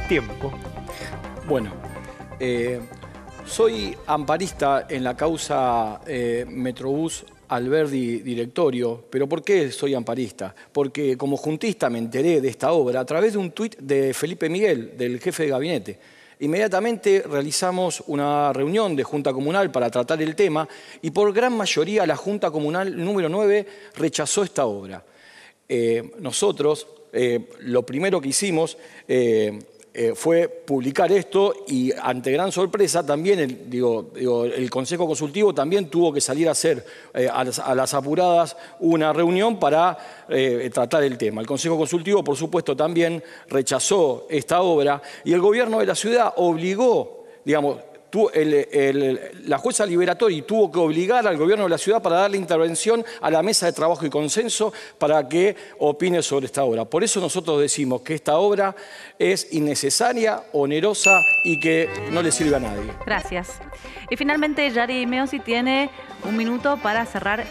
tiempo. Bueno, soy amparista en la causa Metrobús Alberdi Directorio. ¿Pero por qué soy amparista? Porque como juntista me enteré de esta obra a través de un tuit de Felipe Miguel, del jefe de gabinete. Inmediatamente realizamos una reunión de Junta Comunal para tratar el tema y por gran mayoría la Junta Comunal número 9 rechazó esta obra. Nosotros lo primero que hicimos fue publicar esto y ante gran sorpresa también el Consejo Consultivo también tuvo que salir a hacer a las apuradas una reunión para tratar el tema. El Consejo Consultivo, por supuesto, también rechazó esta obra y el gobierno de la ciudad obligó, digamos, la jueza Liberatori tuvo que obligar al gobierno de la ciudad para darle intervención a la mesa de trabajo y consenso para que opine sobre esta obra. Por eso nosotros decimos que esta obra es innecesaria, onerosa y que no le sirve a nadie. Gracias. Y finalmente, Yari Meosi tiene un minuto para cerrar